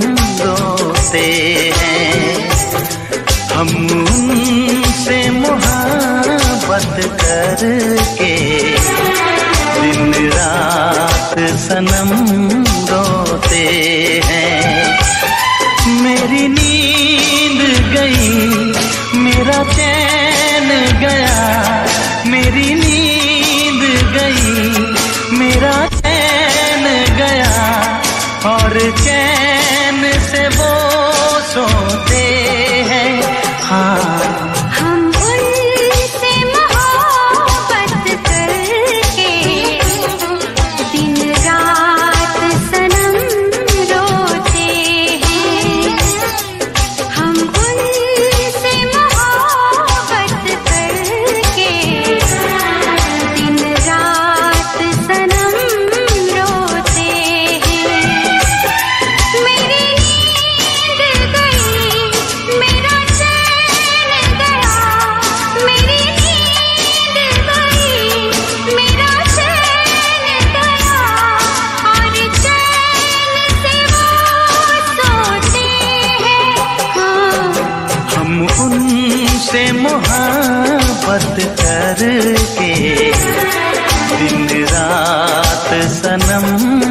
रोते हैं। हम उनसे मोहब्बत करके दिन रात सनम रोते हैं। मेरी नींद गई, मेरा चैन गया, मेरी नींद गई, मेरा चैन गया, और चैन से वो सोते हैं। हाँ, हम उनसे मोहब्बत करके दिन रात सनम रोते हैं। हम उनसे मोहब्बत करके दिन रात सनम रोते हैं। मेरी नींद गई, मेरा चैन गया, मेरी नींद गई, मेरा चैन गया, और चैन से वो सोते हैं। हाँ, हम उनसे मोहब्बत करके दिन रात सनम